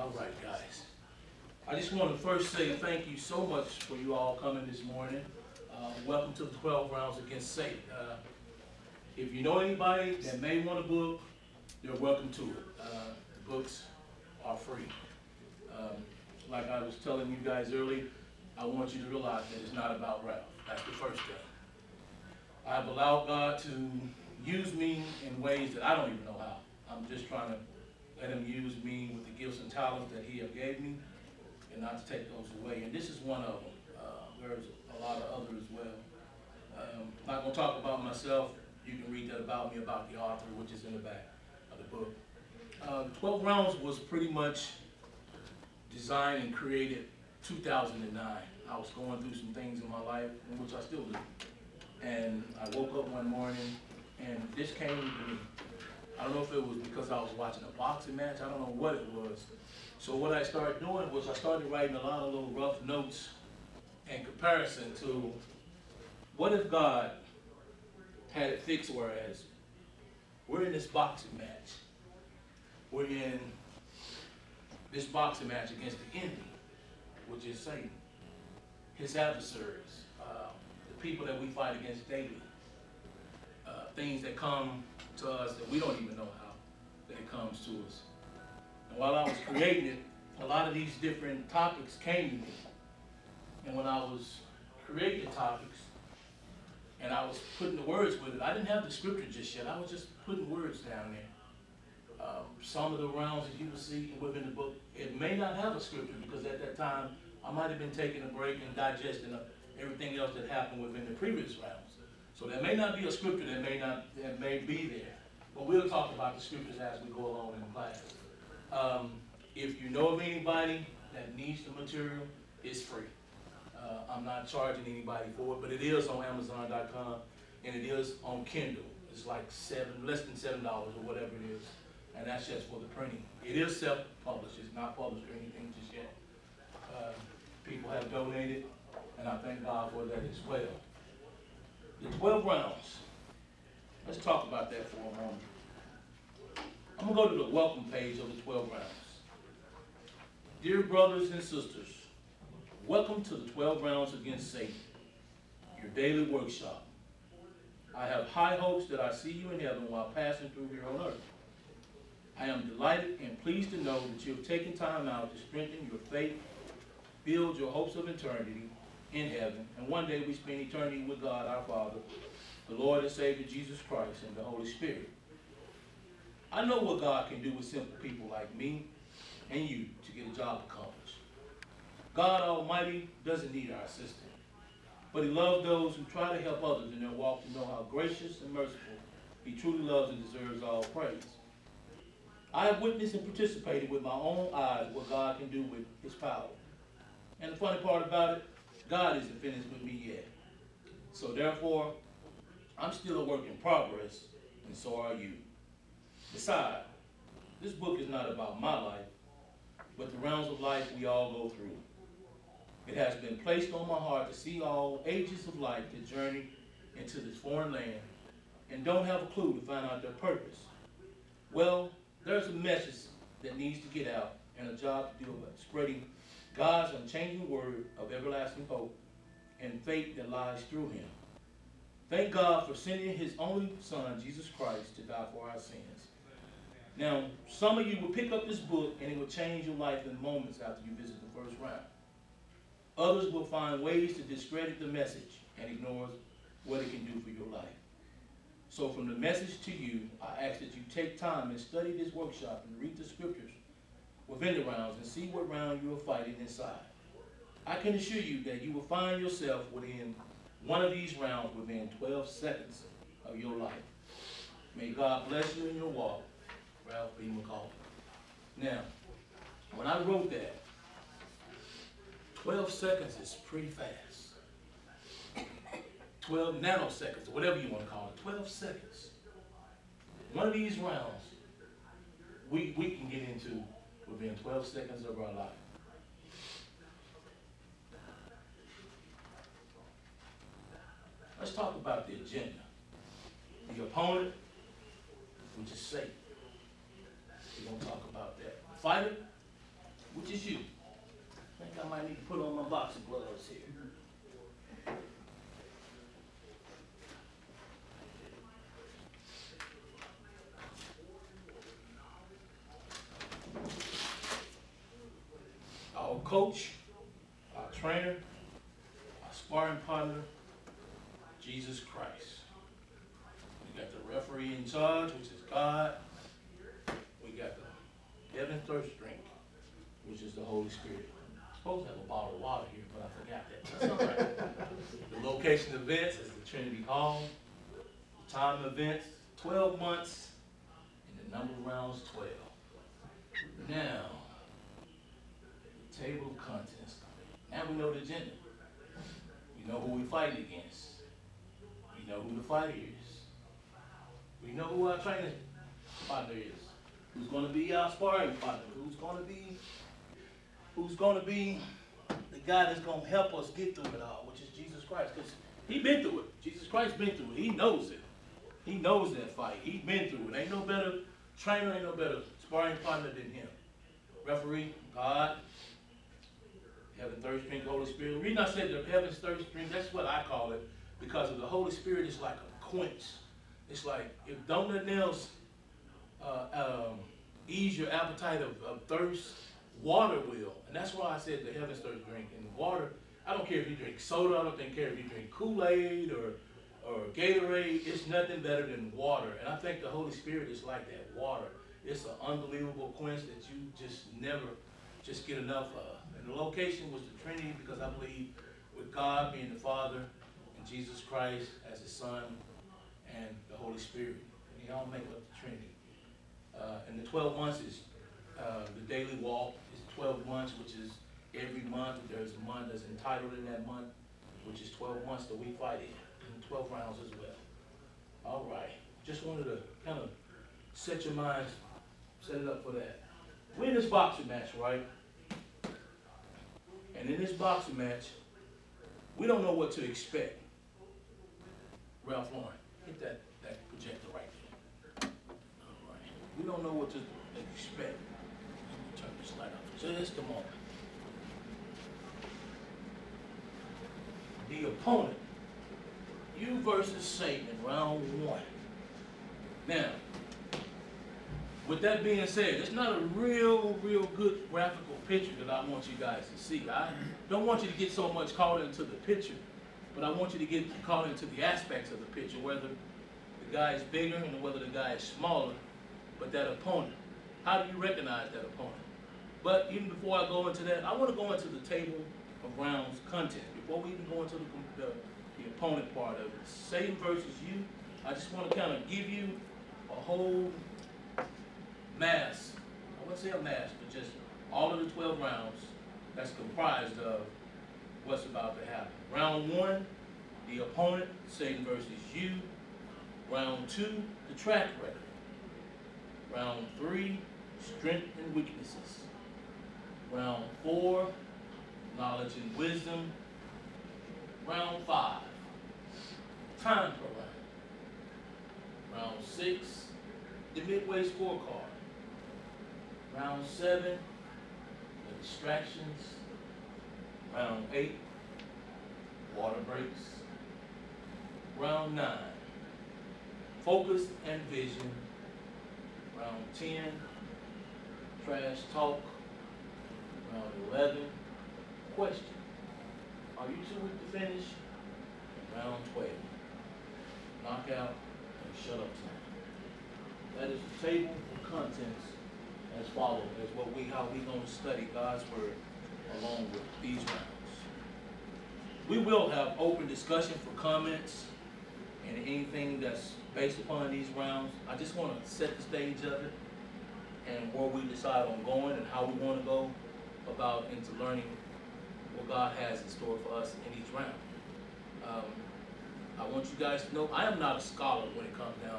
All right, guys. I just want to first say thank you so much for you all coming this morning. Welcome to the 12 rounds against Satan. If you know anybody that may want a book, you're welcome to it. The books are free. Um, like I was telling you guys earlier, I want you to realize that it's not about Ralph. That's the first thing. I've allowed God to use me in ways that I don't even know how. I'm just trying to let him use me with the gifts and talents that he have gave me and not to take those away. And this is one of them. There's a lot of others as well. I'm not going to talk about myself. You can read that about me, about the author, which is in the back of the book. 12 Rounds was pretty much designed and created 2009. I was going through some things in my life, in which I still do. And I woke up one morning and this came to me. I don't know if it was because I was watching a boxing match. I don't know what it was. So what I started doing was I started writing a lot of little rough notes in comparison to what if God had it fixed, whereas we're in this boxing match. We're in this boxing match against the enemy, which is Satan, his adversaries, the people that we fight against daily, things that come to us that we don't even know how that it comes to us. And while I was creating it, a lot of these different topics came to me. And when I was creating the topics and I was putting the words with it, I didn't have the scripture just yet. I was just putting words down there. Some of the rounds that you will see within the book, it may not have a scripture because at that time I might have been taking a break and digesting everything else that happened within the previous rounds. So there may not be a scripture that may be there. But we'll talk about the scriptures as we go along in class. If you know of anybody that needs the material, it's free. I'm not charging anybody for it, but it is on Amazon.com and it is on Kindle. It's like less than $7 or whatever it is, and that's just for the printing. It is self-published. It's not published or anything just yet. People have donated, and I thank God for that as well. The 12 rounds. Let's talk about that for a moment. I'm going to go to the welcome page of the 12 rounds. Dear brothers and sisters, welcome to the 12 rounds against Satan, your daily workshop. I have high hopes that I see you in heaven while passing through here on earth. I am delighted and pleased to know that you have taken time out to strengthen your faith, build your hopes of eternity in heaven, and one day we spend eternity with God our Father, the Lord and Savior Jesus Christ, and the Holy Spirit. I know what God can do with simple people like me and you to get a job accomplished. God Almighty doesn't need our assistance, but he loves those who try to help others in their walk to know how gracious and merciful he truly loves and deserves all praise. I have witnessed and participated with my own eyes what God can do with his power. And the funny part about it, God isn't finished with me yet. So therefore, I'm still a work in progress, and so are you. Besides, this book is not about my life, but the rounds of life we all go through. It has been placed on my heart to see all ages of life that journey into this foreign land and don't have a clue to find out their purpose. Well, there's a message that needs to get out and a job to do about spreading God's unchanging word of everlasting hope and faith that lies through him. Thank God for sending his only son, Jesus Christ, to die for our sins. Now, some of you will pick up this book and it will change your life in moments after you visit the first round. Others will find ways to discredit the message and ignore what it can do for your life. So from the message to you, I ask that you take time and study this workshop and read the scriptures within the rounds and see what round you are fighting inside. I can assure you that you will find yourself within one of these rounds within 12 seconds of your life. May God bless you in your walk. Ralph B. McCall. Now, when I wrote that, 12 seconds is pretty fast. 12 nanoseconds, or whatever you want to call it, 12 seconds. One of these rounds, we can get into within 12 seconds of our life. Let's talk about the agenda. The opponent, which is Satan. We're going to talk about that. The fighter, which is you. I think I might need to put on my boxing gloves here. Our coach, our trainer, our sparring partner, Jesus Christ. We got the referee in charge, which is God. We got the heaven thirst drink, which is the Holy Spirit. I'm supposed to have a bottle of water here, but I forgot that. That's all right. The location of events is the Trinity Hall. The time of events, 12 months, and the number of rounds, 12. Now, the table of contents. Now we know the agenda. We know who we're fighting against. We know who the fighter is. We know who our training partner is. Who's going to be our sparring partner? Who's going to be the guy that's going to help us get through it all, which is Jesus Christ. Because he been through it. Jesus Christ been through it. He knows it. He knows that fight. He's been through it. Ain't no better trainer, ain't no better sparring partner than him. Referee, God, heaven, thirst drink, Holy Spirit. The reason I said the heaven's thirst drink, that's what I call it, because of the Holy Spirit is like a quench. It's like, if don't nothing else ease your appetite of thirst, water will. And that's why I said the heaven's thirst drink. And water, I don't care if you drink soda, I don't care if you drink Kool-Aid or Gatorade, it's nothing better than water. And I think the Holy Spirit is like that, water. It's an unbelievable quench that you just never just get enough of. And the location was the Trinity, because I believe with God being the Father and Jesus Christ as his Son and the Holy Spirit. They all make up the Trinity. And the 12 months is the daily walk is 12 months, which is every month. There's a month that's entitled in that month, which is 12 months that we fight in, and 12 rounds as well. All right. Just wanted to kind of set your minds, set it up for that. We're in this boxing match, right? And in this boxing match, we don't know what to expect. Ralph Lauren, hit that projector right there. All right. We don't know what to expect. Let me turn this light off just a moment. The opponent, you versus Satan in round 1. Now, with that being said, it's not a real good graphical picture that I want you guys to see. I don't want you to get so much caught into the picture, but I want you to get caught into the aspects of the picture, whether the guy is bigger and whether the guy is smaller, but that opponent. How do you recognize that opponent? But even before I go into that, I want to go into the table of rounds content. Before we even go into the opponent part of it, Satan versus you, I just want to kind of give you a whole mass. I wouldn't say a mass, but just all of the 12 rounds that's comprised of what's about to happen. Round 1, the opponent, Satan versus you. Round 2, the track record. Round 3, strength and weaknesses. Round 4, knowledge and wisdom. Round 5, time per round. Round 6, the midway scorecard. Round 7, the distractions. Round 8, water breaks. Round 9, focus and vision. Round 10, trash talk. Round 11, question. Are you too weak to finish? And round 12, knockout and shut up time. That is the table of contents as follows, as how we going to study God's word along with these rounds. We will have open discussion for comments and anything that's based upon these rounds. I just want to set the stage of it and where we decide on going and how we want to go about into learning what God has in store for us in each round. I want you guys to know I am not a scholar when it comes down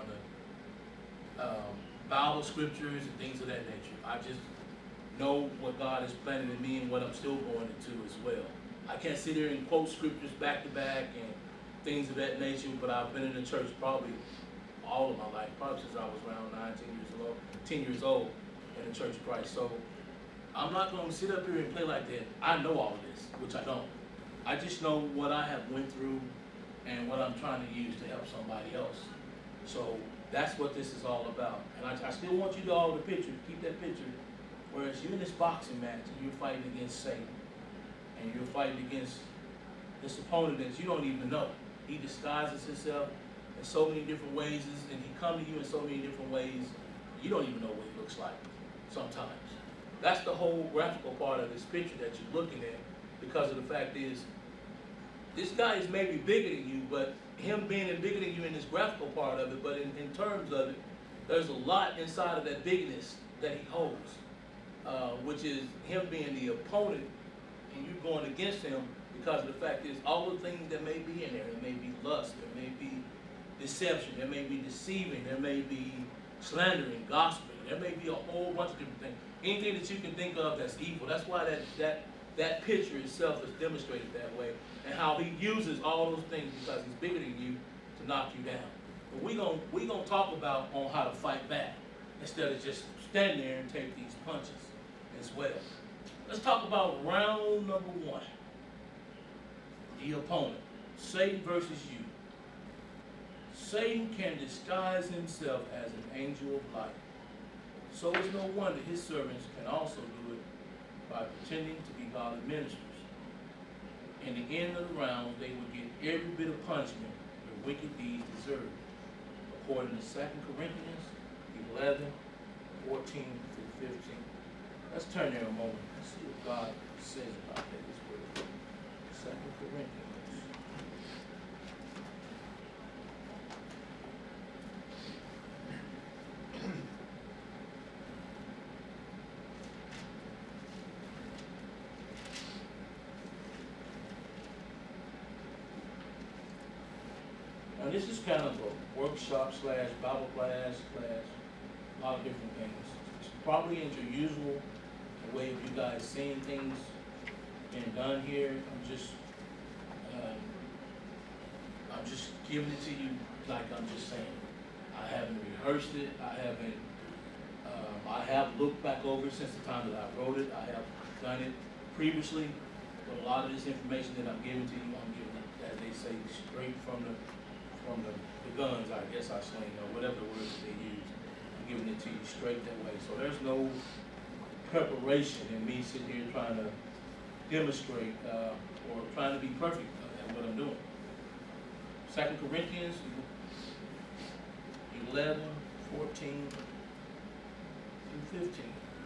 to Bible scriptures and things of that nature. I just know what God has planted in me and what I'm still going into as well. I can't sit here and quote scriptures back to back and things of that nature, but I've been in the church probably all of my life, probably since I was around 10 years old in the Church of Christ. So I'm not gonna sit up here and play like that. I know all of this, which I don't. I just know what I have went through and what I'm trying to use to help somebody else. So that's what this is all about. And I still want you to all the picture, keep that picture, whereas you're in this boxing match and you're fighting against Satan. And you're fighting against this opponent that you don't even know. He disguises himself in so many different ways, and he comes to you in so many different ways, you don't even know what he looks like sometimes. That's the whole graphical part of this picture that you're looking at, because of the fact is, this guy is maybe bigger than you, but him being bigger than you in this graphical part of it, but in terms of it, there's a lot inside of that bigness that he holds, which is him being the opponent and you going against him, because of the fact is all the things that may be in there. There may be lust, there may be deception, there may be deceiving, there may be slandering, gossiping, there may be a whole bunch of different things. Anything that you can think of that's evil. That's why that picture itself is demonstrated that way, and how he uses all those things because he's bigger than you to knock you down. But we gonna talk about on how to fight back instead of just stand there and take these punches as well. Let's talk about round number one. The opponent, Satan versus you. Satan can disguise himself as an angel of light. So it's no wonder his servants can also do it by pretending to be godly ministers. In the end of the round, they will get every bit of punishment their wicked deeds deserve, according to 2 Corinthians 11, 14 through 15. Let's turn there a moment and see what God says about that this word. 2 Corinthians. Now this is kind of a workshop / Bible class, a lot of different things. It's probably into your usual way of you guys seeing things being done here. I'm just giving it to you like I'm just saying. I haven't rehearsed it. I have looked back over it since the time that I wrote it. I have done it previously, but a lot of this information that I'm giving to you, I'm giving it, as they say, straight from the guns, I guess I sling, or whatever the words that they use. I'm giving it to you straight that way. So there's no preparation in me sitting here trying to demonstrate or trying to be perfect at what I'm doing. 2 Corinthians 11, 14 through 15.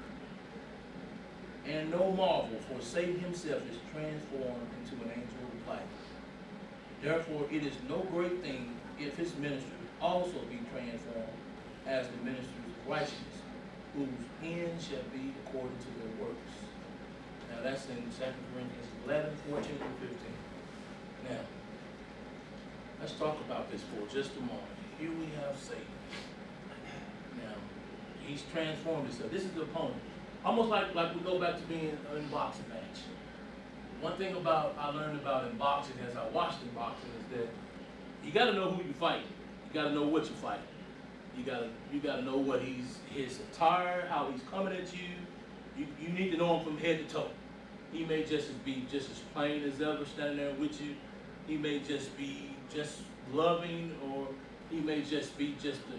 And no marvel, for Satan himself is transformed into an angel of light. Therefore, it is no great thing if his ministers also be transformed as the ministers of righteousness, whose end shall be according to their works. Now that's in 2 Corinthians 11, 14 through 15. Now, let's talk about this for just a moment. Here we have Satan. Now, he's transformed himself. This is the opponent. Almost like we go back to being in a boxing match. One thing I learned about in boxing as I watched in boxing is that you got to know who you fight. You got to know what you fight. You got to know what his attire, how he's coming at you. You need to know him from head to toe. He may be just as plain as ever standing there with you. He may just be just loving, or he may just be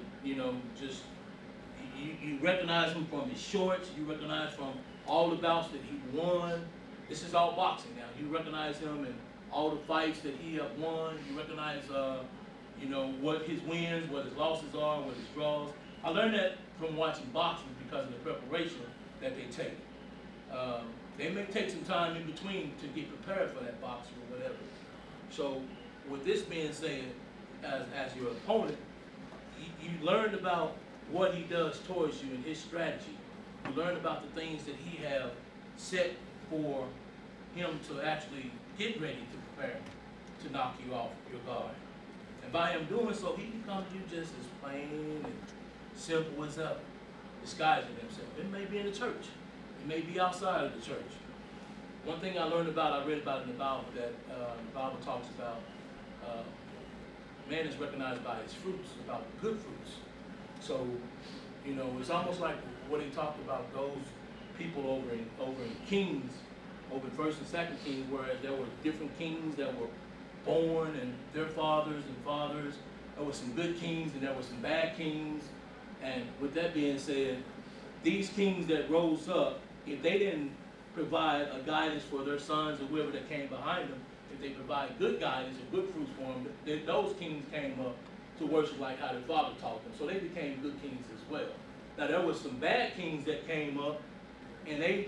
you recognize him from his shorts. You recognize from all the bouts that he won. This is all boxing now. You recognize him in all the fights that he have won. You recognize, what his wins, what his losses are, what his draws. I learned that from watching boxing because of the preparation that they take. They may take some time in between to get prepared for that boxing or whatever. So, with this being said, as your opponent, you learned about what he does towards you and his strategy. You learned about the things that he have set for him to actually get ready to prepare to knock you off your guard. And by him doing so, he can come to you just as plain and simple as ever, disguising himself. It may be in the church. It may be outside of the church. One thing I read about in the Bible, that the Bible talks about man is recognized by his fruits, about the good fruits. So, it's almost like what he talked about, those people over in Kings, over in First and Second Kings, whereas there were different kings that were born and their fathers and fathers. There were some good kings and there were some bad kings. And with that being said, these kings that rose up, if they didn't provide a guidance for their sons or whoever that came behind them, if they provide good guidance or good fruits for them, those kings came up to worship like how their father taught them. So they became good kings as well. Now there were some bad kings that came up, and they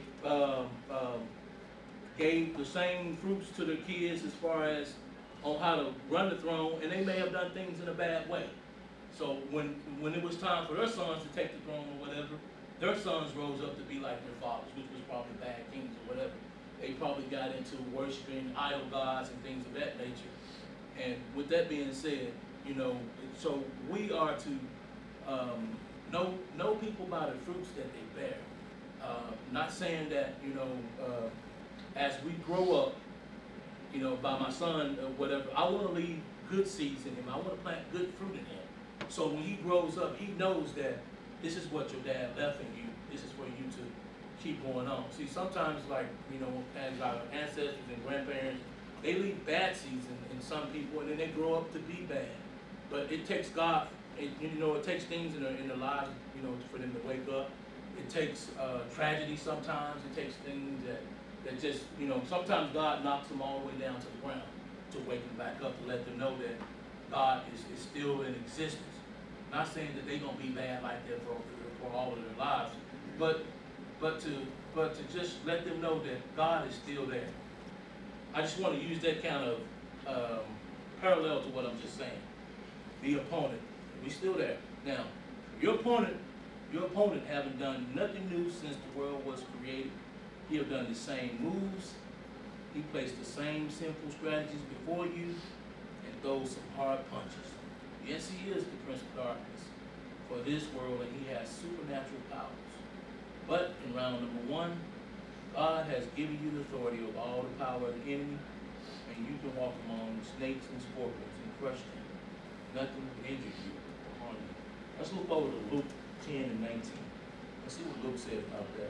gave the same fruits to their kids as far as on how to run the throne, and they may have done things in a bad way. So when it was time for their sons to take the throne or whatever, their sons rose up to be like their fathers, which was probably bad kings or whatever. They probably got into worshiping idol gods and things of that nature. And with that being said, so we are to know people by the fruits that they bear. Not saying that, as we grow up, by my son or whatever, I want to leave good seeds in him. I want to plant good fruit in him. So when he grows up, he knows that this is what your dad left in you. This is for you to keep going on. See, sometimes as our ancestors and grandparents, they leave bad seeds in some people, and then they grow up to be bad. But it takes God, it takes things in their lives, for them to wake up. It takes tragedy sometimes. It takes things that just, sometimes God knocks them all the way down to the ground to wake them back up, to let them know that God is still in existence. Not saying that they're gonna be bad like that for all of their lives, but to just let them know that God is still there. I just want to use that kind of parallel to what I'm just saying. The opponent, we still there. Now, your opponent haven't done nothing new since the world was created. He have done the same moves. He placed the same sinful strategies before you and throws some hard punches. Yes, he is the prince of darkness for this world, and he has supernatural powers. But in round number 1, God has given you the authority over all the power of the enemy, and you can walk among snakes and scorpions and crush them. Nothing will injure you or harm you. Let's look over to Luke 10 and 19. Let's see what Luke said about that.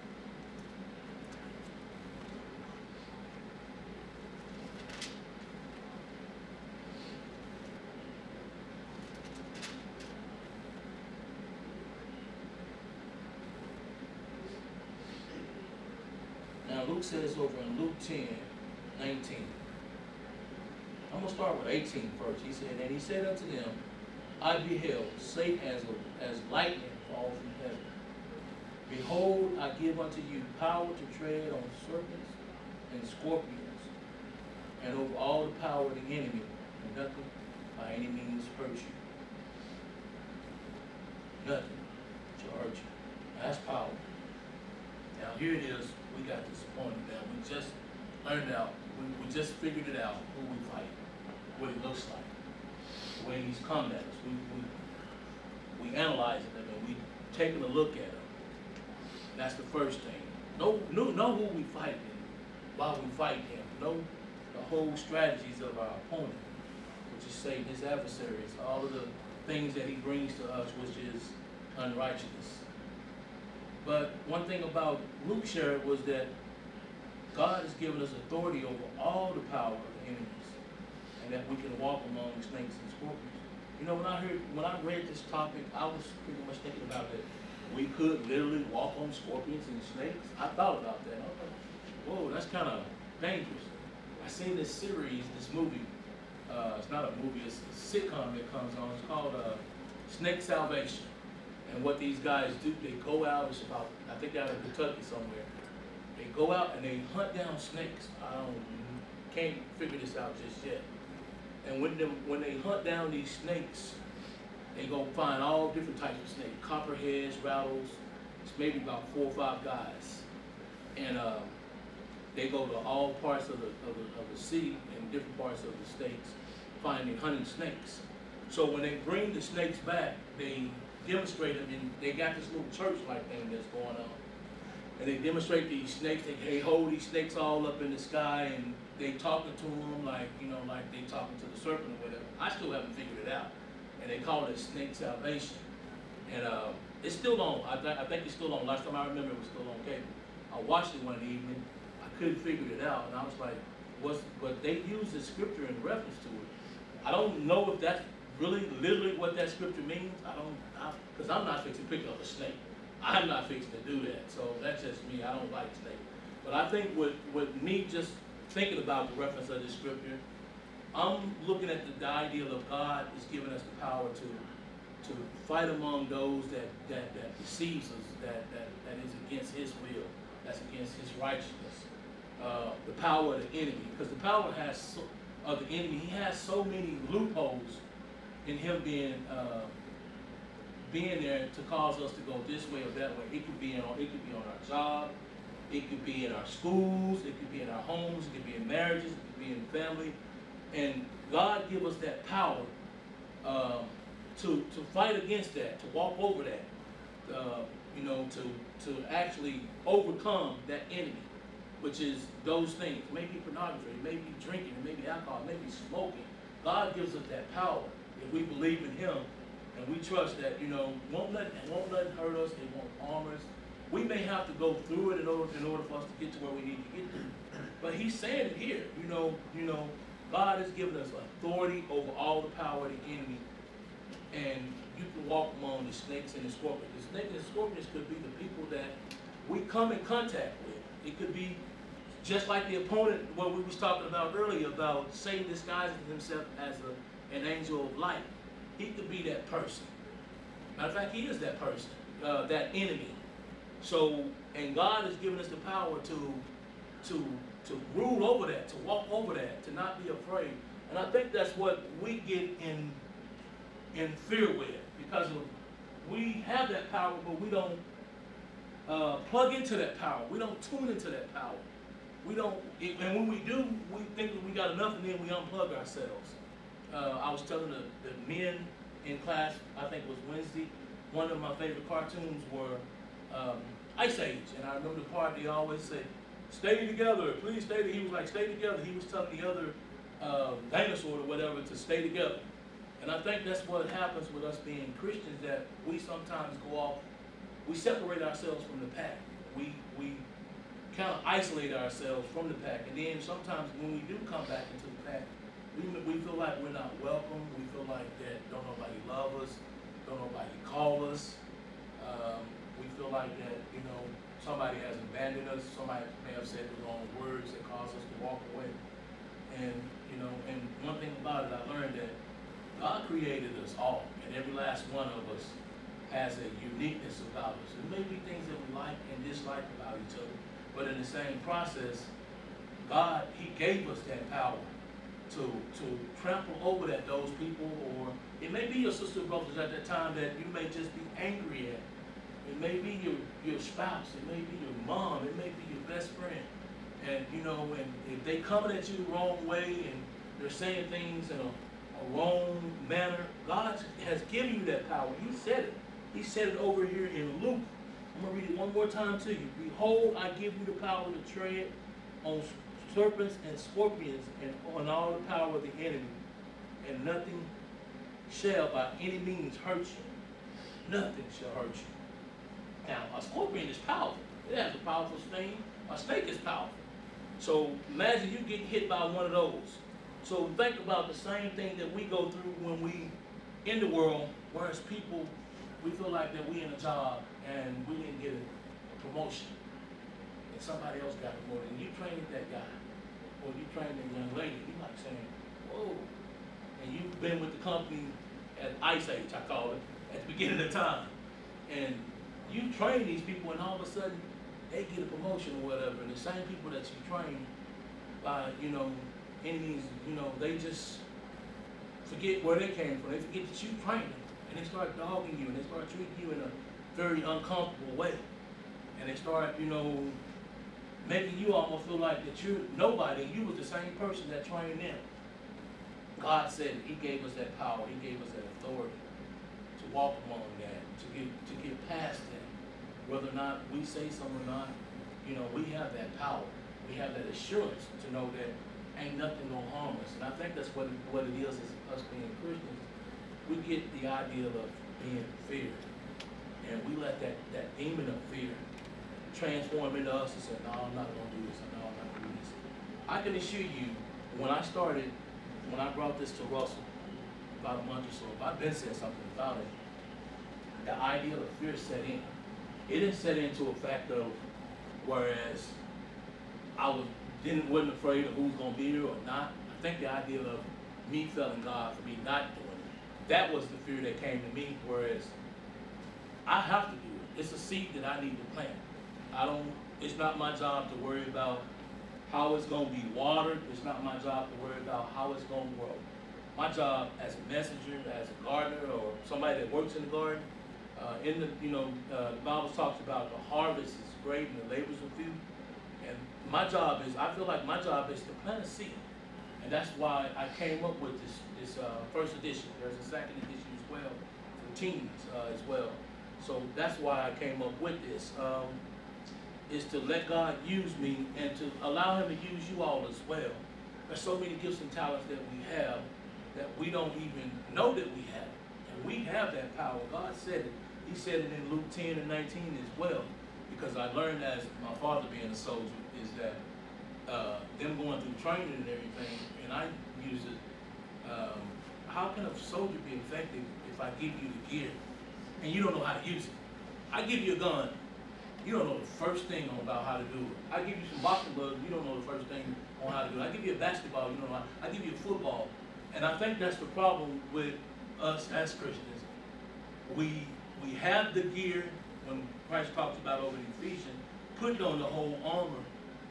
Now Luke says over in Luke 10, 19. I'm going to start with 18 first. He said, and he said unto them, I beheld Satan as lightning fall from heaven. Behold, I give unto you power to tread on serpents and scorpions, and over all the power of the enemy, and nothing by any means hurt you. Nothing shall hurt you. Now, that's power. Now here it is. We got disappointed now. We just learned out. We just figured it out who we fight, what it looks like, the way he's come at us. We analyzing them and we taking a look at them. That's the first thing. Know who we fight and why we fight him. Know the whole strategies of our opponent, which is Satan, his adversaries, all of the things that he brings to us, which is unrighteousness. But one thing about Luke shared was that God has given us authority over all the power of the enemies, and that we can walk among snakes and scorpions. When I read this topic, I was pretty much thinking about that we could literally walk on scorpions and snakes. I thought about that. I was like, whoa, that's kind of dangerous. I seen this series, this movie. It's not a movie, it's a sitcom that comes on. It's called Snake Salvation. And what these guys do, they go out, it's about, I think out of Kentucky somewhere. They go out and they hunt down snakes. Can't figure this out just yet. And when they hunt down these snakes, they go find all different types of snakes, copperheads, rattles. It's maybe about 4 or 5 guys, and they go to all parts of the city and different parts of the states, finding hunting snakes. So when they bring the snakes back, they demonstrate them, and they got this little church-like thing that's going on. And they demonstrate these snakes. They hold these snakes all up in the sky, and they talking to them like they talking to the serpent or whatever. I still haven't figured it out. And they call it Snake Salvation. And It's still on. I think it's still on. Last time I remember, it was still on cable. I watched it one evening. I couldn't figure it out, and I was like, but they used the scripture in reference to it. I don't know if that's really literally what that scripture means. Because I'm not fixing to pick up a snake. I'm not fixing to do that. So that's just me. I don't like snakes. But I think with me just thinking about the reference of this scripture, I'm looking at the ideal of God is giving us the power to fight among those that deceives us, that is against His will, that's against His righteousness. The power of the enemy, because the power of the enemy, he has so many loopholes in him being there to cause us to go this way or that way. It could be on our job, it could be in our schools, it could be in our homes, it could be in marriages, it could be in family, and God give us that power to fight against that, to walk over that, to actually overcome that enemy, which is those things. It may be pornography, it may be drinking, it may be alcohol, it may be smoking. God gives us that power if we believe in Him and we trust that, won't let it hurt us, it won't harm us. We may have to go through it in order for us to get to where we need to get to. But He's saying it here, God has given us authority over all the power of the enemy. And you can walk among the snakes and the scorpions. The snakes and scorpions could be the people that we come in contact with. It could be just like the opponent, what we was talking about earlier, about Satan disguising himself as an angel of light. He could be that person. Matter of fact, he is that person, that enemy. So, and God has given us the power to rule over that, to walk over that, to not be afraid. And I think that's what we get in fear with, because we have that power, but we don't plug into that power. We don't tune into that power. And when we do, we think that we got enough, and then we unplug ourselves. I was telling the men in class, I think it was Wednesday, one of my favorite cartoons were Ice Age, and I remember the part they always say, "Stay together, please stay together." He was like, "Stay together." He was telling the other dinosaur or whatever to stay together. And I think that's what happens with us being Christians, that we sometimes go off, we separate ourselves from the pack. We kind of isolate ourselves from the pack. And then sometimes when we do come back into the pack, we feel like we're not welcome. We feel like that don't nobody love us, don't nobody call us. We feel like that, somebody has abandoned us. Somebody may have said the wrong words that caused us to walk away. And, and one thing about it, I learned that God created us all, and every last one of us has a uniqueness about us. There may be things that we like and dislike about each other, but in the same process, God, He gave us that power to trample over those people, or it may be your sister or brothers at that time that you may just be angry at. It may be your spouse, it may be your mom, it may be your best friend. And, and if they coming at you the wrong way and they're saying things in a wrong manner, God has given you that power. He said it. He said it over here in Luke. I'm going to read it one more time to you. "Behold, I give you the power to tread on serpents and scorpions and on all the power of the enemy, and nothing shall by any means hurt you." Nothing shall hurt you. Now, a scorpion is powerful. It has a powerful sting. A snake is powerful. So imagine you get hit by one of those. So think about the same thing that we go through when we in the world, whereas people, we feel like that we in a job and we didn't get a promotion, and somebody else got promoted, and you trained that guy, or you trained that young lady. You like saying, "Whoa," and you've been with the company at Ice Age, I call it, at the beginning of the time, and you train these people, and all of a sudden they get a promotion or whatever, and the same people that you train by, enemies, they just forget where they came from. They forget that you trained them, and they start dogging you, and they start treating you in a very uncomfortable way, and they start, making you almost feel like that you're nobody, and you was the same person that trained them. God said He gave us that power. He gave us that authority to walk among that, to get past that. Whether or not we say so or not, we have that power. We have that assurance to know that ain't nothing gonna harm us. And I think that's what it is as us being Christians. We get the idea of being feared. and we let that demon of fear transform into us and say, no, I'm not going to do this, no, I'm not going to do this. I can assure you, when I brought this to Russell about a month or so, I've been saying something about it, the idea of fear set in. It didn't set into a fact of, whereas wasn't afraid of who's going to be here or not. I think the idea of me failing God for me not doing it, that was the fear that came to me, whereas I have to do it. It's a seed that I need to plant. It's not my job to worry about how it's going to be watered. It's not my job to worry about how it's going to grow. My job as a messenger, as a gardener, or somebody that works in the garden, the Bible talks about the harvest is great and the labors are few. And I feel like my job is to plant a seed. And that's why I came up with this first edition. There's a second edition as well for teens as well. So that's why I came up with this. Is to let God use me and to allow him to use you all as well. There's so many gifts and talents that we have that we don't even know that we have. And we have that power. God said it. He said it in Luke 10 and 19 as well. Because I learned as my father being a soldier is that them going through training and everything, and I use it, how can a soldier be effective if I give you the gear and you don't know how to use it? I give you a gun, you don't know the first thing about how to do it. I give you some boxing gloves, you don't know the first thing on how to do it. I give you a basketball, you don't know how. I give you a football. And I think that's the problem with us as Christians. We have the gear, when Christ talks about over in Ephesians, putting on the whole armor.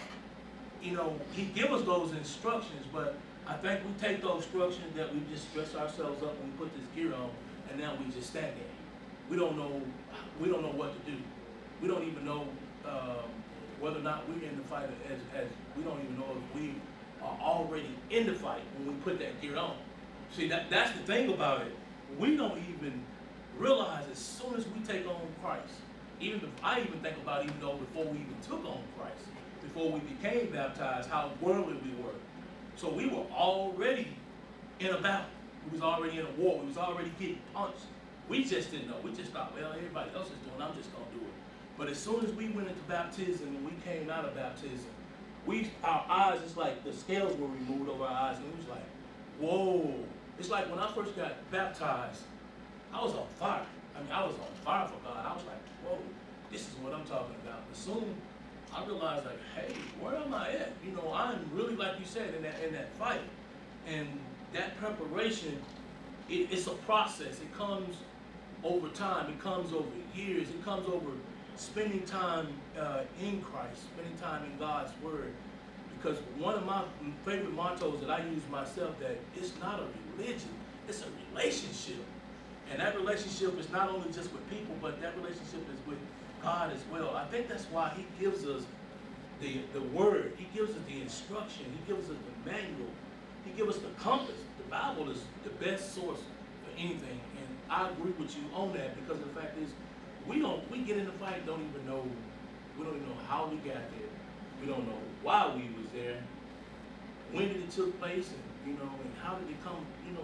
He gives us those instructions, but I think we take those instructions that we just dress ourselves up when we put this gear on, and now we just stand there. We don't know what to do. We don't even know whether or not we're in the fight, as we don't even know if we are already in the fight when we put that gear on. See, that's the thing about it. We don't even realize as soon as we take on Christ, I even think about even though before we even took on Christ, before we became baptized, how worldly we were. So we were already in a battle. We was already in a war. We was already getting punched. We just didn't know. We just thought, well, everybody else is doing it, I'm just going to do it. But as soon as we went into baptism and we came out of baptism, our eyes, it's like the scales were removed over our eyes, and it was like, whoa. It's like when I first got baptized, I was on fire. I was on fire for God. I was like, whoa, this is what I'm talking about. But soon I realized, like, hey, where am I at? I'm really, like you said, in that fight. And that preparation, it's a process. It comes over time. It comes over years. It comes over spending time in Christ, spending time in God's Word. Because one of my favorite mottos that I use myself, that it's not a religion, it's a relationship. And that relationship is not only just with people, but that relationship is with God as well. I think that's why he gives us the Word. He gives us the instruction. He gives us the manual. He gives us the compass. The Bible is the best source for anything. And I agree with you on that, because the fact is, we get in the fight, we don't even know how we got there. We don't know why we was there. When did it took place, and and how did it come,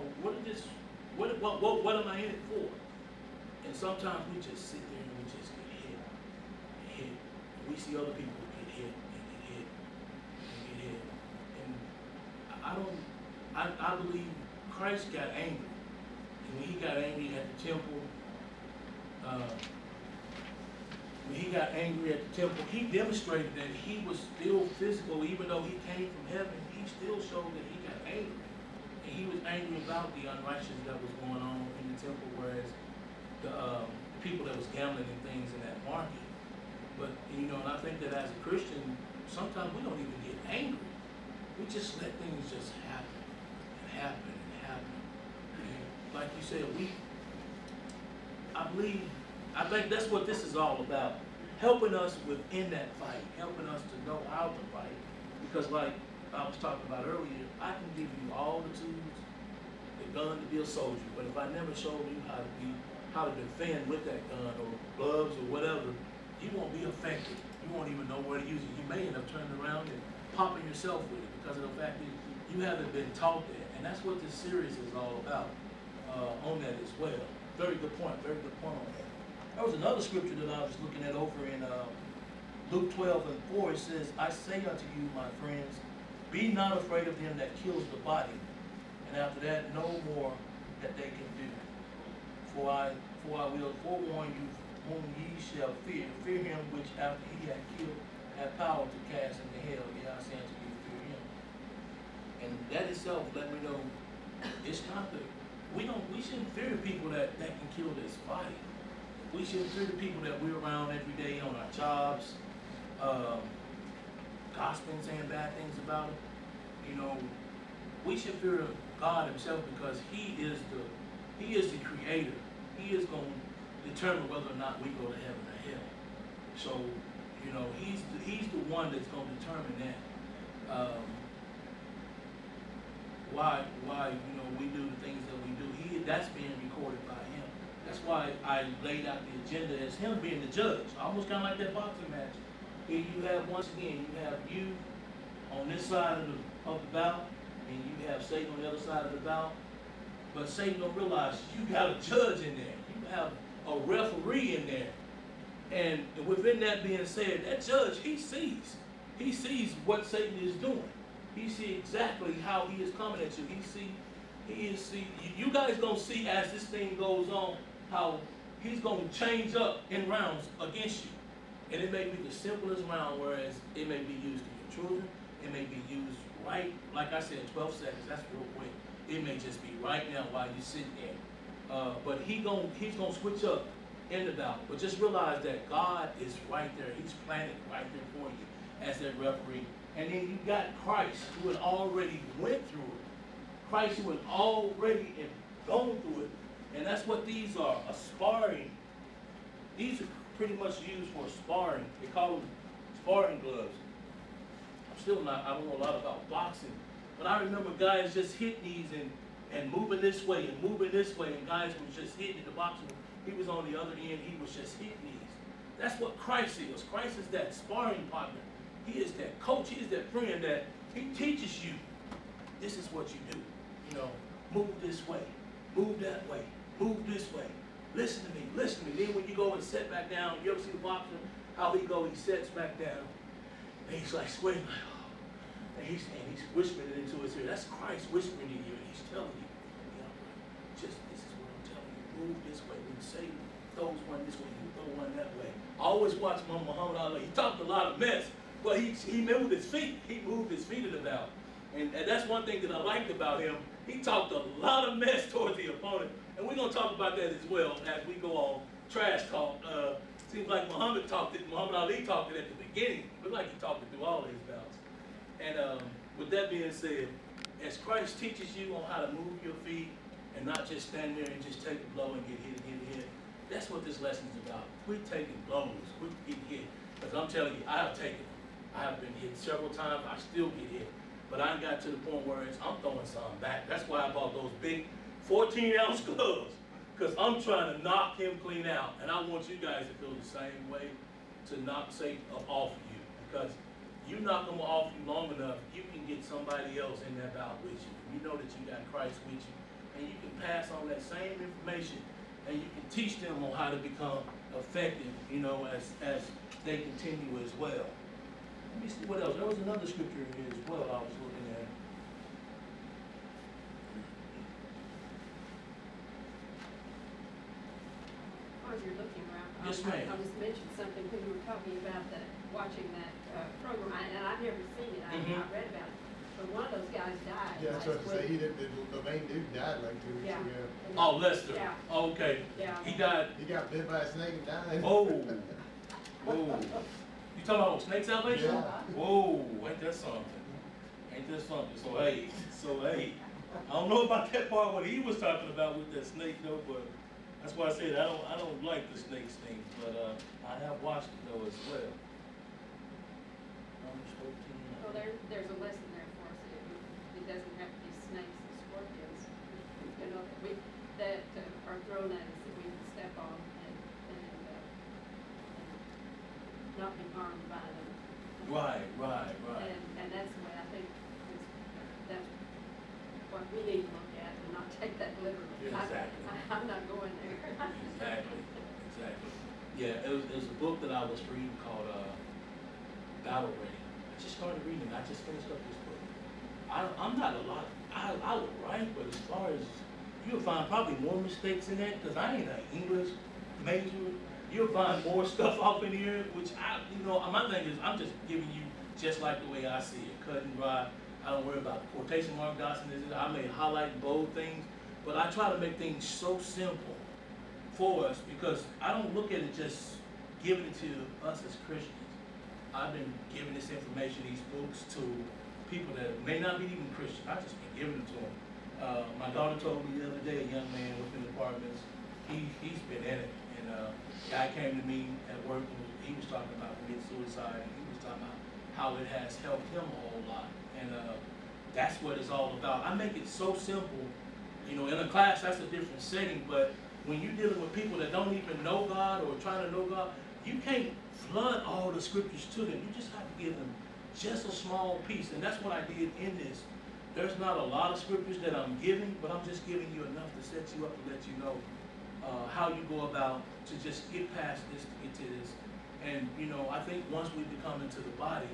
what am I in it for? And sometimes we just sit there and we just get hit and hit. And we see other people get hit and get hit and get hit. And I believe Christ got angry. And when he got angry at the temple, he demonstrated that he was still physical. Even though he came from heaven, he still showed that he got angry. And he was angry about the unrighteousness that was going on in the temple, whereas the people that was gambling and things in that market. But, and I think that as a Christian, sometimes we don't even get angry. We just let things just happen and happen and happen. And like you said, I think that's what this is all about. Helping us within that fight, helping us to know how to fight. Because like I was talking about earlier, I can give you all the tools, the gun to be a soldier, but if I never showed you how to defend with that gun or gloves or whatever, you won't be effective. You won't even know where to use it. You may end up turning around and popping yourself with it because of the fact that you haven't been taught that. And that's what this series is all about on that as well. Very good point on that. There was another scripture that I was looking at over in Luke 12:4. It says, I say unto you, my friends, be not afraid of them that kills the body, and after that no more that they can do. For I will forewarn you whom ye shall fear. Fear him which after he hath killed hath power to cast into hell. Yea, I say unto you, fear him. And that itself let me know it's not the we shouldn't fear the people that can kill this body. We shouldn't fear the people that we're around every day on our jobs, gossiping, saying bad things about them. You know, we should fear God himself because he is the creator. He is going to determine whether or not we go to heaven or hell. So, you know, he's the one that's going to determine that. Why you know we do the things that we do. That's being recorded by him. That's why I laid out the agenda as him being the judge. Almost kind of like that boxing match. Here you have, once again, you have you on this side of the bout, and you have Satan on the other side of the bout. But Satan don't realize you got a judge in there. You have a referee in there. And within that being said, that judge, he sees what Satan is doing. He sees exactly how he is coming at you. You guys gonna see as this thing goes on how he's gonna change up in rounds against you. And it may be the simplest round, whereas it may be used to your children. It may be used right, like I said, 12 seconds, that's real quick. It may just be right now while you're sitting there. But he's gonna switch up in the bout. But just realize that God is right there. He's planted right there for you as that referee. And then you got Christ who had already went through it. Christ who had already gone through it. And that's what these are, a sparring. These are pretty much used for sparring. They call them sparring gloves. I don't know a lot about boxing. But I remember guys just hitting these and moving this way and moving this way. And guys was just hitting the boxing. He was on the other end. He was just hitting these. That's what Christ is. Christ is that sparring partner. He is that coach. He is that friend that he teaches you. This is what you do. You know, move this way. Move that way. Move this way. Listen to me. Listen to me. Then when you go and sit back down, you ever see the boxer, how he go, he sits back down. And he's like sweating like, oh. And he's whispering it into his ear. That's Christ whispering in you. And he's telling you, just this is what I'm telling you. Move this way. When Satan throws one this way, you throw one that way. I always watch Muhammad Ali. He talked a lot of mess, but he moved his feet. He moved his feet in the bout. And that's one thing that I liked about him. He talked a lot of mess towards the opponent. And we're going to talk about that as well as we go on trash talk. Seems like Muhammad Ali talked it at the beginning. It looked like he talked it through all of his bouts. And with that being said, as Christ teaches you on how to move your feet and not just stand there and just take a blow and get hit, that's what this lesson is about. We're taking blows. We're getting hit. Because I'm telling you, I have taken them. I have been hit several times. I still get hit. But I got to the point where I'm throwing something back. That's why I bought those big 14-ounce gloves. Because I'm trying to knock him clean out. And I want you guys to feel the same way, to knock Satan off of you. Because you knock him off you long enough, you can get somebody else in that bout with you. You know that you got Christ with you. And you can pass on that same information. And you can teach them on how to become effective, you know, as they continue as well. Let me see what else. There was another scripture in here as well I was looking at. While you're looking around, Yes, ma'am. I just mentioned something when you were talking about watching that program, and I've never seen it. I've read about it. But one of those guys died. Yeah, that's what I say. The main dude died like 2 weeks ago. Oh, Lester. Yeah. Oh, okay. Yeah. He died. He got bit by a snake and died. Oh. Whoa. You talking about snake salvation? Yeah. Whoa, ain't that something? Ain't that something? So hey, I don't know about that part what he was talking about with that snake though, but that's why I said I don't like the snake stings, but I have watched it though as well. Well, there's a lesson there for us. It doesn't have to be snakes and scorpions, you know, that are thrown at us that we can step on and not be harmed by them. Right. And that's the way I think that's what we need to look at and not take that literally. Exactly. I'm not going there. Exactly. Yeah, it was a book that I was reading called Battle Ready. I just started reading it. I just finished up this book. I'm not a lot. I would write, but as far as you'll find probably more mistakes in that because I ain't an English major. You'll find more stuff off in here, which my thing is I'm just giving you just like the way I see it, cut and dry. I don't worry about the quotation mark dots and this. I may highlight and bold things, but I try to make things so simple for us because I don't look at it just giving it to us as Christians. I've been giving this information, these books, to people that may not be even Christian. I've just been giving them to them. My daughter told me the other day, a young man within the apartments, he's been in it. And a guy came to me at work and he was talking about committing suicide, and he was talking about how it has helped him a whole lot. And that's what it's all about. I make it so simple. In a class, that's a different setting, but when you're dealing with people that don't even know God or trying to know God, you can't flood all the scriptures to them. You just have to give them just a small piece, and that's what I did in this. There's not a lot of scriptures that I'm giving, but I'm just giving you enough to set you up to let you know how you go about to just get past this to get to this. And I think once we become into the body,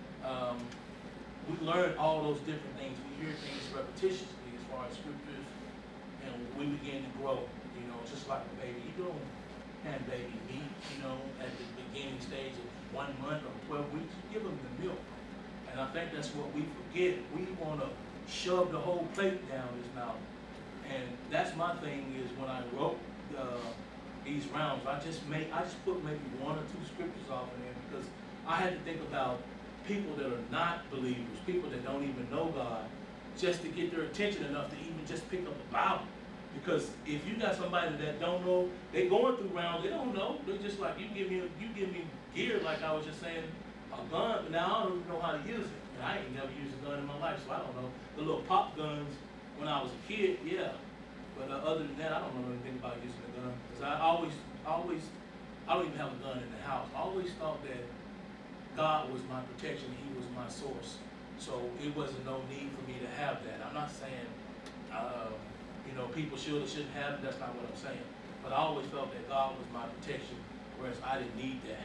we learn all those different things. We hear things repetitiously as far as scriptures, and we begin to grow. Just like a baby, you don't hand baby meat. At the beginning stage of 1 month or 12 weeks, you give them the milk. And I think that's what we forget. We want to shove the whole plate down his mouth. And that's my thing is when I wrote these rounds, I just put maybe 1 or 2 scriptures off in there because I had to think about people that are not believers, people that don't even know God, just to get their attention enough to even just pick up the Bible. Because if you got somebody that don't know, they going through rounds, they don't know. They're just like, you give me gear, like I was just saying, a gun, but now I don't even know how to use it. And I ain't never used a gun in my life, so I don't know. The little pop guns when I was a kid, yeah. But other than that, I don't know anything about using a gun. Because I don't even have a gun in the house. I always thought that God was my protection, He was my source. So it wasn't no need for me to have that. I'm not saying, people should or shouldn't have it. That's not what I'm saying. But I always felt that God was my protection, whereas I didn't need that.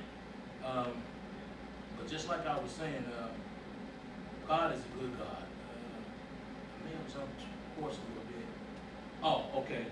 But just like I was saying, God is a good God. I may have jumped course a little bit. Oh, okay.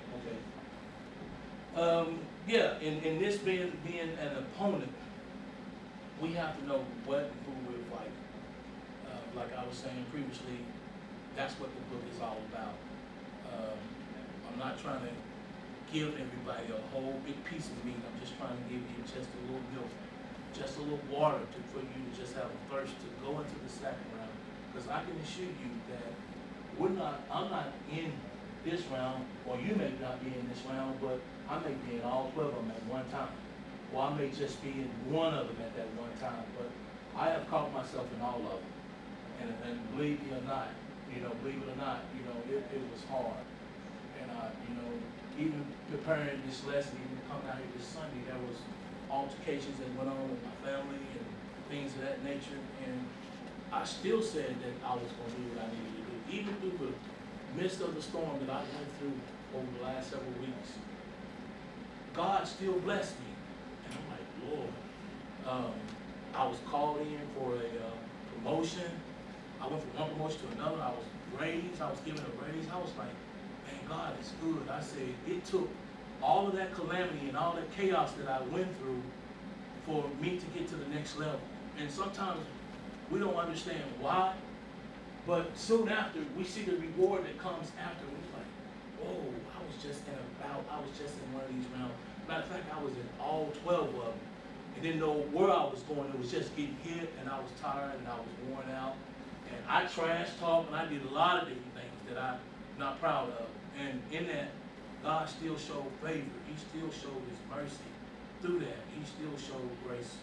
Yeah, in this being an opponent, we have to know what and who we're fighting. Like I was saying previously, that's what the book is all about. I'm not trying to give everybody a whole big piece of meat. I'm just trying to give you just a little milk, just a little water for you to just have a thirst to go into the second round. Because I can assure you that I'm not in this round, or you may not be in this round, but I may be in all 12 of them at one time. Or I may just be in one of them at that one time. But I have caught myself in all of them. And believe me or not, it was hard. And even preparing this lesson, even coming out here this Sunday, there was altercations that went on with my family and things of that nature. And I still said that I was going to do what I needed to do. Even through the midst of the storm that I went through over the last several weeks, God still blessed me. And I'm like, Lord, I was called in for a promotion. I went from one promotion to another. I was raised. I was given a raise. I was like, man, God is good. I said, it took all of that calamity and all that chaos that I went through for me to get to the next level. And sometimes we don't understand why, but soon after, we see the reward that comes after. We're like, whoa, I was just in one of these rounds. Matter of fact, I was in all 12 of them. And didn't know where I was going. It was just getting hit, and I was tired, and I was worn out. And I trash talk, and I did a lot of different things that I'm not proud of. And in that, God still showed favor. He still showed His mercy through that. He still showed grace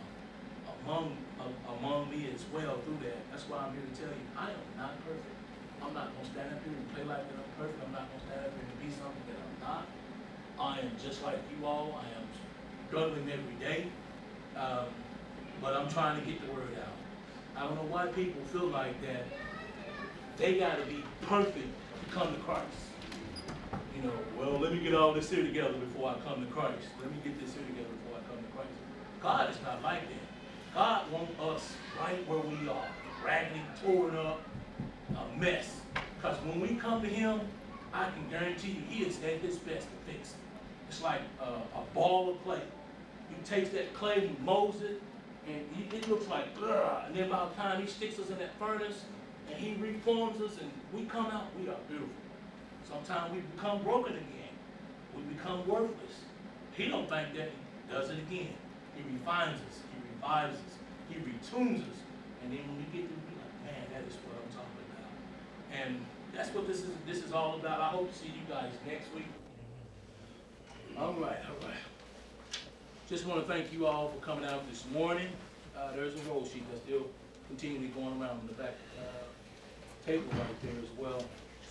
among me as well through that. That's why I'm here to tell you, I am not perfect. I'm not going to stand up here and play like that I'm perfect. I'm not going to stand up here and be something that I'm not. I am just like you all. I am struggling every day. But I'm trying to get the word out. I don't know why people feel like that they got to be perfect to come to Christ. You know, well, let me get all this here together before I come to Christ. Let me get this here together before I come to Christ. God is not like that. God wants us right where we are, raggedy, torn up, a mess. Because when we come to Him, I can guarantee you, He is at His best to fix it. It's like a ball of clay. He takes that clay, He molds it, and it looks like, ugh. And then by the time He sticks us in that furnace, and He reforms us, and we come out, we are beautiful. Sometimes we become broken again. We become worthless. He don't think that. He does it again. He refines us. He revives us. He retunes us. And then when we get to be like, man, that is what I'm talking about. And that's what this is all about. I hope to see you guys next week. All right. Just want to thank you all for coming out this morning. There's a roll sheet that's still continually going around in the back table right there as well.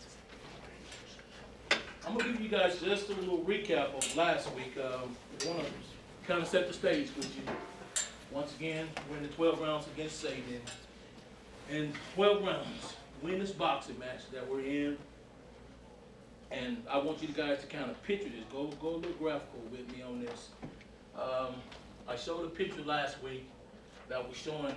I'm going to give you guys just a little recap of last week. I want to kind of set the stage with you. Once again, we're in the 12 rounds against Satan. And 12 rounds, win this boxing match that we're in. And I want you guys to kind of picture this. Go a little graphical with me on this. I showed a picture last week that was showing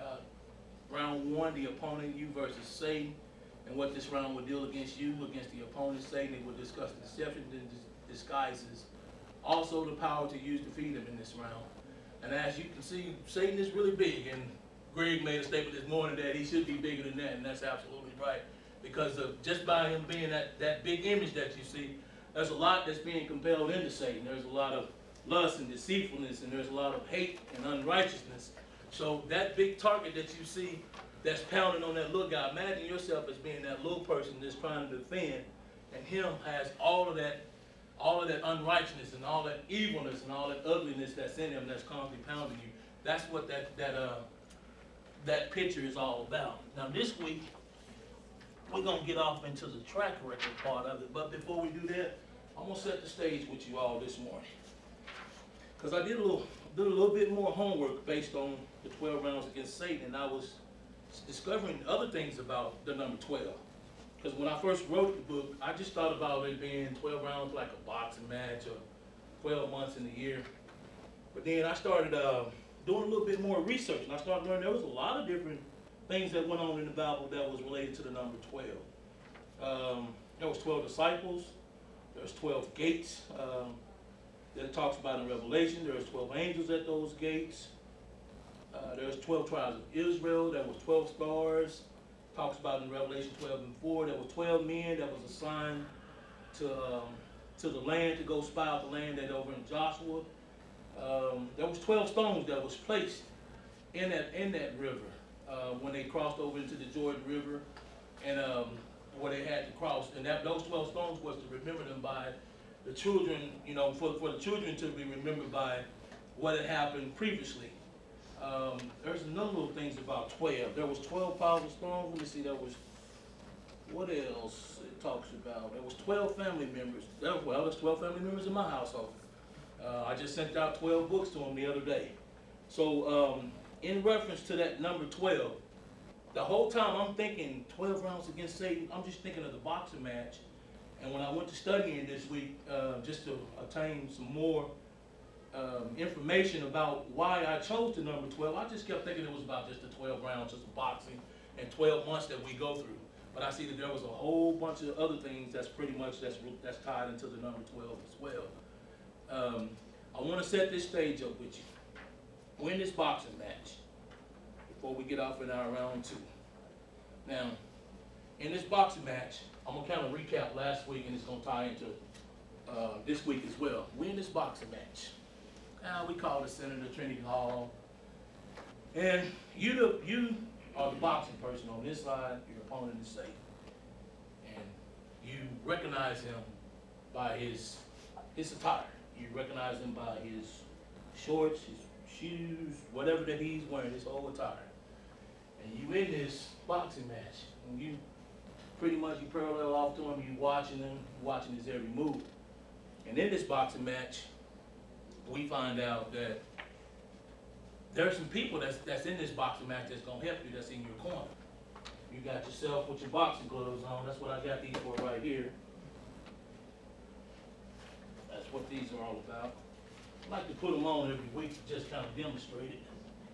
round one, the opponent, you versus Satan. And what this round will deal against you, against the opponent, Satan. It will discuss the deception and disguises. Also the power to use to feed him in this round. And as you can see, Satan is really big. And Greg made a statement this morning that he should be bigger than that, and that's absolutely right. Because of just by him being that big image that you see, there's a lot that's being compelled into Satan. There's a lot of lust and deceitfulness, and there's a lot of hate and unrighteousness. So that big target that you see that's pounding on that little guy, imagine yourself as being that little person that's trying to defend, and him has all of that unrighteousness and all that evilness and all that ugliness that's in him that's constantly pounding you. That's what that picture is all about. Now this week, we're gonna get off into the track record part of it, but before we do that, I'm gonna set the stage with you all this morning. Because I did a little bit more homework based on the 12 rounds against Satan, and I was discovering other things about the number 12. Because when I first wrote the book, I just thought about it being 12 rounds like a boxing match or 12 months in a year. But then I started doing a little bit more research, and I started learning there was a lot of different things that went on in the Bible that was related to the number 12. There was 12 disciples. There's 12 gates that it talks about in Revelation. There's 12 angels at those gates. There's 12 tribes of Israel. There was 12 stars. Talks about in Revelation 12:4. There was 12 men that was assigned to the land to go spy out the land that over in Joshua. There was 12 stones that was placed in that river when they crossed over into the Jordan River, and where they had to cross. And those 12 stones was to remember them by the children, for the children to be remembered by what had happened previously. There's another little things about 12. There was 12 powerful stones. Let me see, what else it talks about? There was 12 family members. There's 12 family members in my household. I just sent out 12 books to them the other day. So in reference to that number 12, the whole time I'm thinking 12 rounds against Satan, I'm just thinking of the boxing match. And when I went to studying this week, just to obtain some more information about why I chose the number 12, I just kept thinking it was about just the 12 rounds, just boxing, and 12 months that we go through. But I see that there was a whole bunch of other things that's pretty much that's tied into the number 12 as well. I want to set this stage up with you. We're in this boxing match before we get off in our round two. Now, in this boxing match, I'm gonna kind of recap last week, and it's gonna tie into this week as well. We're in this boxing match. We call it Senator Trinity Hall. And you are the boxing person on this side, your opponent is Satan. And you recognize him by his attire. You recognize him by his shorts, his shoes, whatever that he's wearing, his whole attire. And you in this boxing match, and you pretty much you parallel off to him, you watching him, watching his every move. And in this boxing match, we find out that there's some people that's in this boxing match that's gonna help you, that's in your corner. You got yourself with your boxing gloves on. That's what I got these for right here. That's what these are all about. I like to put them on every week to just kind of demonstrate it.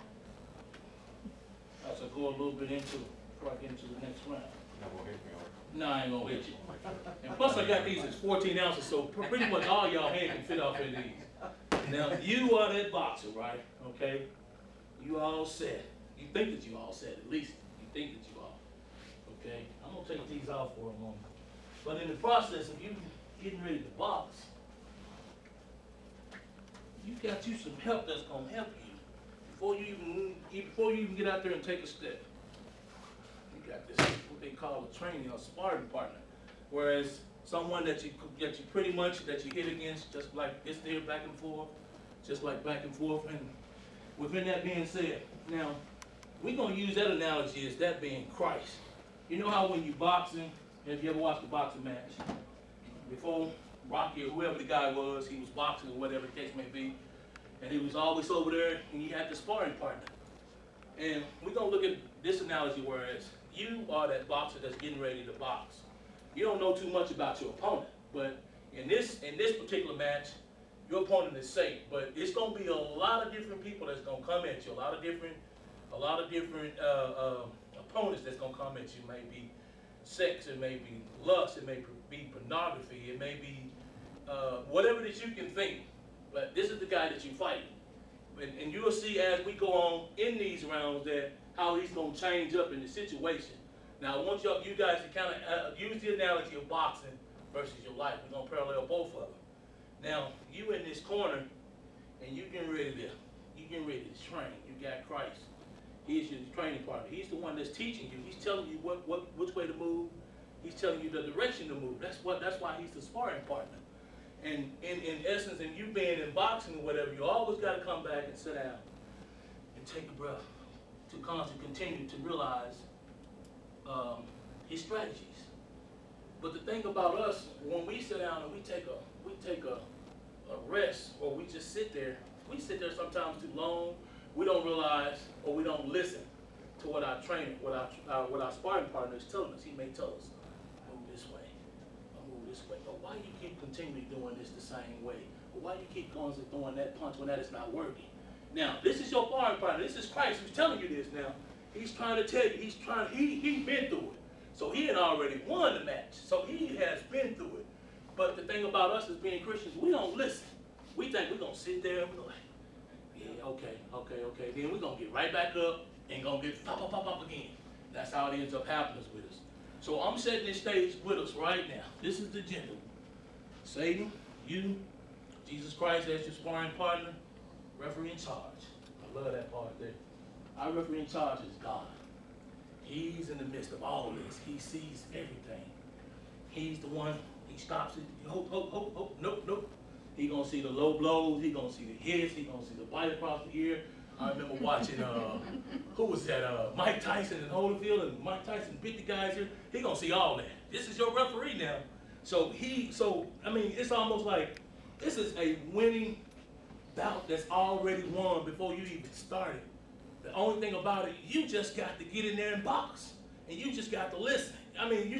As I go a little bit into, before I get into the next round. No, I ain't gonna hit you. And plus I got these as 14 ounces, so pretty much all y'all hand can fit off in these. Now, you are that boxer, right? Okay? You all set. You think that you all set, at least you think that you are. Okay? I'm gonna take these off for a moment. But in the process of you getting ready to box, you got you some help that's gonna help you before you even get out there and take a step. You got this, what they call a training or sparring partner. Whereas someone that you pretty much, that you hit against, just like this there, back and forth, just like back and forth. And within that being said, now, we're gonna use that analogy as that being Christ. You know how when you boxing, if you ever watched a boxing match, before Rocky or whoever the guy was, he was boxing or whatever the case may be, and he was always over there and he had the sparring partner. And we're gonna look at this analogy, whereas you are that boxer that's getting ready to box. You don't know too much about your opponent, but in this particular match, your opponent is safe. But it's gonna be a lot of different people that's gonna come at you, a lot of different opponents that's gonna come at you. It may be sex, it may be lust, it may be pornography, it may be whatever that you can think. But this is the guy that you fight. And you'll see as we go on in these rounds that how he's gonna change up in the situation. Now I want you guys to kind of use the analogy of boxing versus your life. We're gonna parallel both of them. Now you in this corner and you getting ready to train. You got Christ. He's your training partner. He's the one that's teaching you. He's telling you which way to move. He's telling you the direction to move. That's why he's the sparring partner. And in essence, and you being in boxing or whatever, you always got to come back and sit down and take a breath to constantly continue to realize his strategies. But the thing about us, when we sit down and we take a rest, or we just sit there, we sit there sometimes too long. We don't realize, or we don't listen to what our trainer, what our sparring partner is telling us. He may tell us, move this way, or move this way. But why you keep continually doing this the same way? Or why you keep constantly throwing that punch when that is not working? Now, this is your sparring partner. This is Christ who's telling you this now. He's trying to tell you, he's been through it. So he had already won the match. So he has been through it. But the thing about us as being Christians, we don't listen. We think we're going to sit there and we're like, yeah, okay. Then we're going to get right back up and going to get pop again. That's how it ends up happening with us. So I'm setting this stage with us right now. This is the gentleman. Satan, you, Jesus Christ as your sparring partner, referee in charge. I love that part there. Our referee in charge is God. He's in the midst of all this. He sees everything. He's the one, he stops it. Hope, nope. He gonna see the low blows, he gonna see the hits, he gonna see the bite across the ear. I remember watching, who was that, Mike Tyson in Holyfield, and Mike Tyson beat the guys here. He gonna see all that. This is your referee now. So it's almost like this is a winning bout that's already won before you even started. The only thing about it, you just got to get in there and box. And you just got to listen. You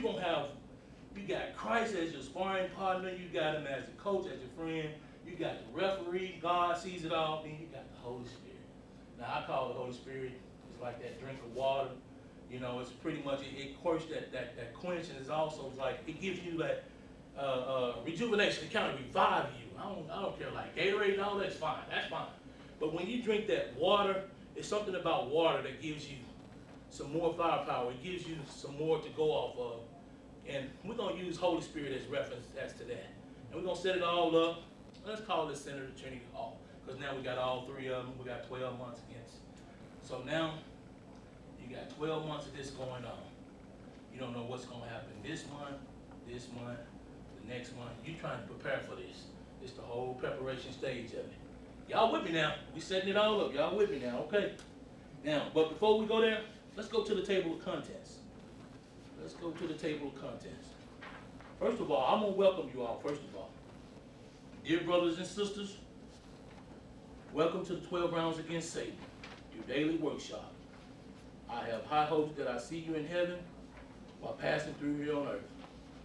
got Christ as your sparring partner, you got him as a coach, as your friend, you got the referee, God sees it all, then you got the Holy Spirit. Now I call the Holy Spirit, it's like that drink of water. It's pretty much, it quenches that quench, and it's also like, it gives you that rejuvenation, it kind of revives you. I don't care, like Gatorade and all that's fine. But when you drink that water, it's something about water that gives you some more firepower. It gives you some more to go off of. And we're going to use Holy Spirit as reference as to that. And we're going to set it all up. Let's call this Center of Trinity Hall. Because now we got all three of them. We got 12 months against. So now you got 12 months of this going on. You don't know what's going to happen this month, the next month. You're trying to prepare for this. It's the whole preparation stage of it. Y'all with me now? We setting it all up. Y'all with me now? Okay. Now, but before we go there, let's go to the table of contents. Let's go to the table of contents. First of all, I'm going to welcome you all, first of all. Dear brothers and sisters, welcome to the 12 Rounds Against Satan, your daily workshop. I have high hopes that I see you in heaven while passing through here on earth.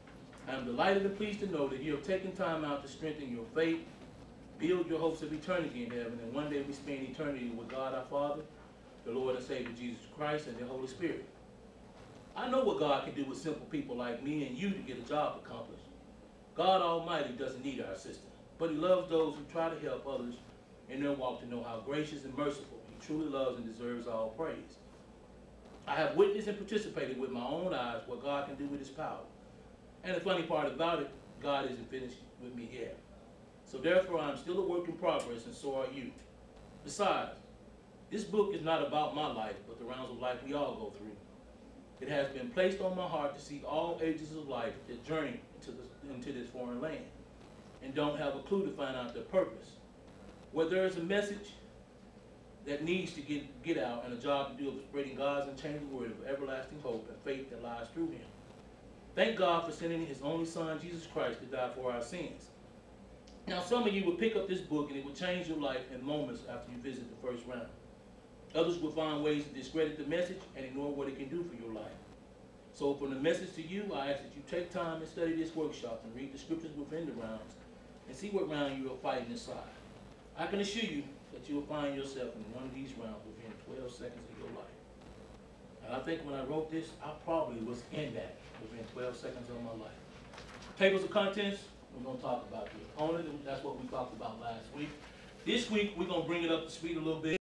I am delighted and pleased to know that you have taken time out to strengthen your faith, build your hopes of eternity in heaven, and one day we spend eternity with God our Father, the Lord and Savior Jesus Christ, and the Holy Spirit. I know what God can do with simple people like me and you to get a job accomplished. God Almighty doesn't need our assistance, but He loves those who try to help others in their walk to know how gracious and merciful He truly loves and deserves all praise. I have witnessed and participated with my own eyes what God can do with His power. And the funny part about it, God isn't finished with me yet. So therefore, I'm still a work in progress, and so are you. Besides, this book is not about my life, but the rounds of life we all go through. It has been placed on my heart to see all ages of life that journey into this foreign land and don't have a clue to find out their purpose. Where there is a message that needs to get out and a job to do of spreading God's unchanging word of everlasting hope and faith that lies through Him. Thank God for sending His only Son, Jesus Christ, to die for our sins. Now, some of you will pick up this book and it will change your life in moments after you visit the first round. Others will find ways to discredit the message and ignore what it can do for your life. So from the message to you, I ask that you take time and study this workshop and read the scriptures within the rounds and see what round you are fighting inside. I can assure you that you will find yourself in one of these rounds within 12 seconds of your life. And I think when I wrote this, I probably was in that within 12 seconds of my life. Tables of contents, we're going to talk about the opponent. That's what we talked about last week. This week, we're going to bring it up to speed a little bit.